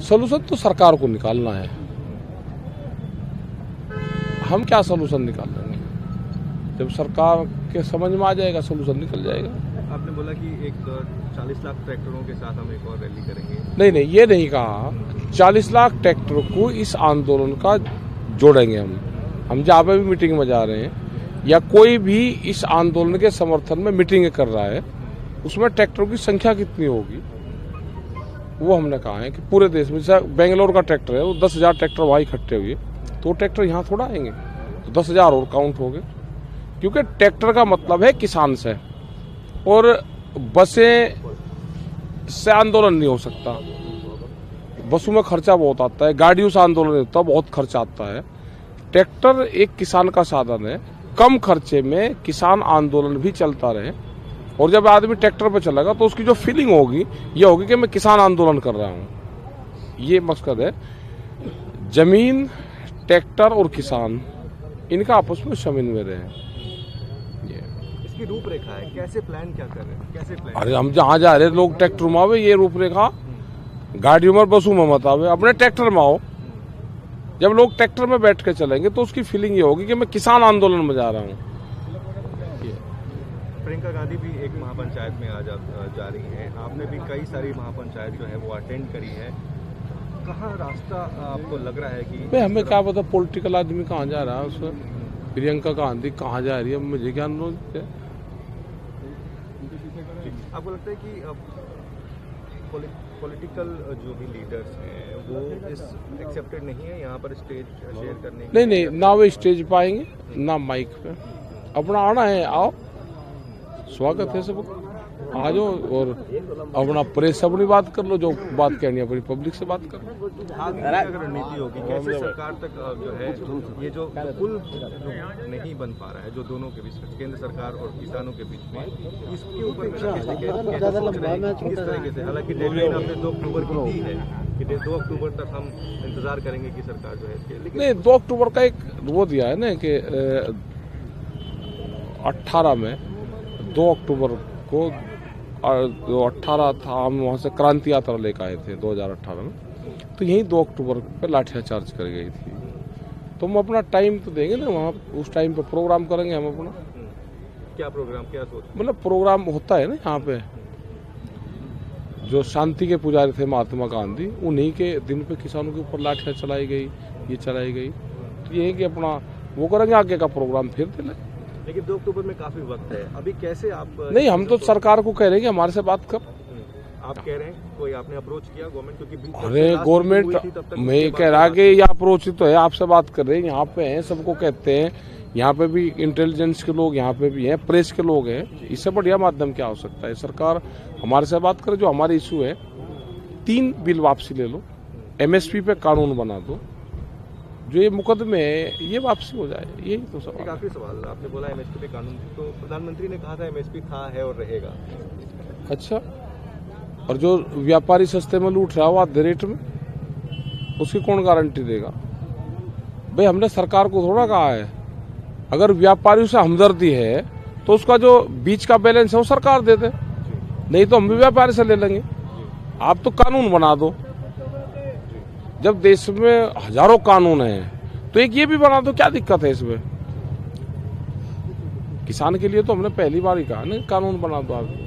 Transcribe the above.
Solution तो सरकार को निकालना है। हम क्या सोल्यूशन निकाल लेंगे? जब सरकार के समझ में आ जाएगा सोल्यूशन निकल जाएगा। आपने बोला कि एक 40 लाख ट्रैक्टरों के साथ हम एक और रैली करेंगे। नहीं, ये नहीं कहा। 40 लाख ट्रैक्टर को इस आंदोलन का जोड़ेंगे हम जहाँ पे भी मीटिंग में जा रहे हैं या कोई भी इस आंदोलन के समर्थन में मीटिंग कर रहा है, उसमें ट्रैक्टरों की संख्या कितनी होगी वो हमने कहा है कि पूरे देश में, जैसे बेंगलोर का ट्रैक्टर है, वो 10,000 ट्रैक्टर वहाँ इकट्ठे हुए, तो ट्रैक्टर यहाँ थोड़ा आएंगे, तो 10,000 और काउंट हो गए। क्योंकि ट्रैक्टर का मतलब है किसान से, और बसें से आंदोलन नहीं हो सकता। बसों में खर्चा बहुत आता है, गाड़ियों से आंदोलन नहीं होता, बहुत खर्चा आता है। ट्रैक्टर एक किसान का साधन है, कम खर्चे में किसान आंदोलन भी चलता रहे। और जब आदमी ट्रैक्टर पे चलेगा तो उसकी जो फीलिंग होगी ये होगी कि मैं किसान आंदोलन कर रहा हूँ। ये मकसद है। जमीन, ट्रैक्टर और किसान, इनका आपस में समन्वय रहे। इसकी रूपरेखा है, कैसे प्लान क्या कर रहे हैं, कैसे प्लान? अरे हम जहाँ जा रहे लोग ट्रैक्टर में आवे, ये रूपरेखा गाड़ियों में बसों में मत आवे, अपने ट्रैक्टर में आओ। जब लोग ट्रैक्टर में बैठ के चलेंगे तो उसकी फीलिंग ये होगी कि मैं किसान आंदोलन में जा रहा हूँ। प्रियंका गांधी भी एक महापंचायत में आज जा रही हैं, आपने भी कई सारी महापंचायत जो है वो अटेंड करी है। कहाँ रास्ता आपको लग रहा है कि हमें क्या पता पॉलिटिकल आदमी कहाँ जा रहा है, उसमें प्रियंका गांधी कहाँ जा रही है, मुझे क्या अनुरोध है। आपको लगता है कि पॉलिटिकल जो भी लीडर्स हैं वो इस एक्सेप्टेड नहीं है यहाँ पर स्टेज शेयर करने के? नहीं, ना वे स्टेज पाएंगे ना माइक पे। अपना आना है, आओ, स्वागत है सबको, आ जाओ और अपना प्रेस अपनी बात कर लो, जो बात कहनी है अपनी पब्लिक से बात कर लो। अगर रणनीति होगी कैसे सरकार तक जो है ये जो पुल नहीं बन पा रहा है जो दोनों के बीच में, केंद्र सरकार और किसानों के बीच में, इसके ऊपर किस तरीके से, हालांकि डेडलाइन आपने 2 अक्टूबर की दी है कि 2 अक्टूबर तक हम इंतजार करेंगे कि सरकार जो है, लेकिन नहीं, 2 अक्टूबर का एक वो दिया है ना कि 18 में 2 अक्टूबर को 18 था, हम वहाँ से क्रांति यात्रा लेकर आए थे 2018 में, तो यही 2 अक्टूबर पे लाठीचार्ज कर गई थी। तो हम अपना टाइम तो देंगे ना वहाँ, उस टाइम पे प्रोग्राम करेंगे हम अपना। क्या प्रोग्राम, क्या सोच? मतलब प्रोग्राम होता है ना यहाँ पे, जो शांति के पुजारी थे महात्मा गांधी, उन्हीं के दिन पे किसानों के ऊपर लाठियाँ चलाई गई, ये चलाई गई। तो ये है कि अपना वो करेंगे, आगे का प्रोग्राम फिर दिले। लेकिन 2 अक्टूबर में काफी वक्त है, अभी कैसे आप? नहीं, हम तो सरकार को कह रहे हैं कि हमारे से बात कर। आप कह रहे हैं कोई आपने अप्रोच किया गवर्नमेंट? क्योंकि अरे गवर्नमेंट मैं कह रहा कि ये अप्रोच तो है, आपसे बात कर रहे हैं, यहाँ पे हैं, सबको कहते हैं, यहाँ पे भी इंटेलिजेंस के लोग यहाँ पे भी हैं, प्रेस के लोग हैं। इससे बढ़िया माध्यम क्या हो सकता है? सरकार हमारे से बात करे, जो हमारे इशू है, 3 बिल वापसी ले लो, MSP पे कानून बना दो, जो ये मुकदमे है ये वापसी हो जाए। यही तो सवाल। आखिरी सवाल, आपने बोला MSP पे कानून, तो प्रधानमंत्री ने कहा था MSP था, है और रहेगा। अच्छा, और जो व्यापारी सस्ते में लूट रहा हो आधे रेट में, उसकी कौन गारंटी देगा? भाई हमने सरकार को थोड़ा कहा है, अगर व्यापारियों से हमदर्दी है तो उसका जो बीच का बैलेंस है वो सरकार दे दे, नहीं तो हम भी व्यापारी से ले लेंगे। आप तो कानून बना दो। जब देश में हजारों कानून हैं तो एक ये भी बना दो, क्या दिक्कत है इसमें? किसान के लिए तो हमने पहली बार ही कहा ना, कानून बना दो आप।